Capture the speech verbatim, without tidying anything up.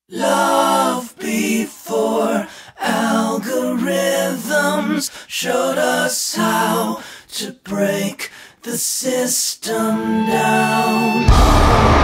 Love before algorithms showed us how to break the system down.